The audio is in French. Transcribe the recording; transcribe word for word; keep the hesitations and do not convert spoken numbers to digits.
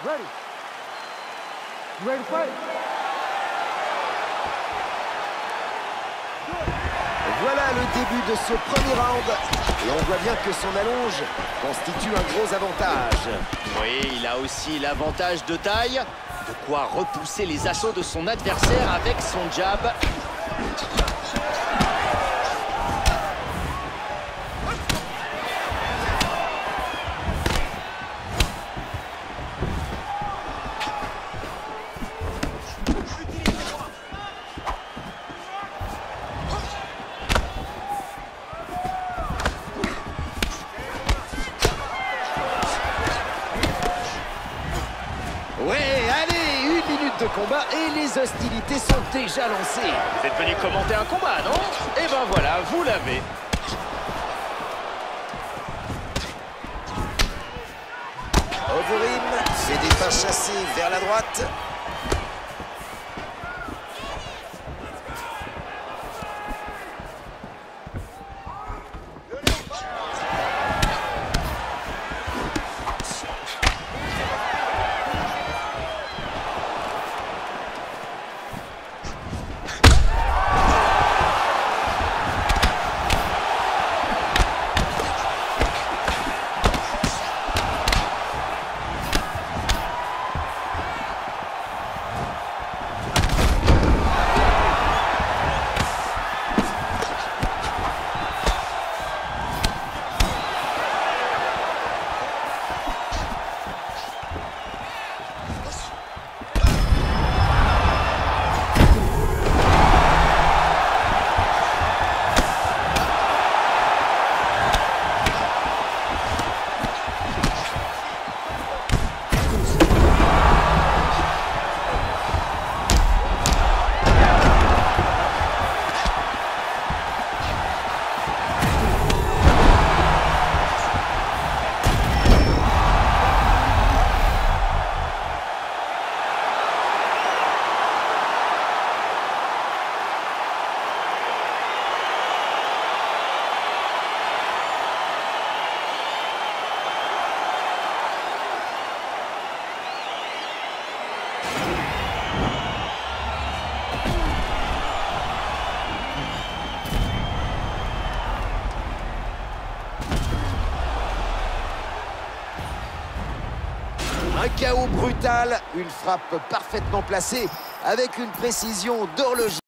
Ready. You ready to fight? Voilà le début de ce premier round. Et on voit bien que son allonge constitue un gros avantage. Oui, il a aussi l'avantage de taille. De quoi repousser les assauts de son adversaire avec son jab. Ouais, allez, une minute de combat et les hostilités sont déjà lancées. Vous êtes venu commenter un combat, non? Eh ben voilà, vous l'avez. Overeem fait des pas chassés vers la droite. Un K O brutal, une frappe parfaitement placée avec une précision d'horloger.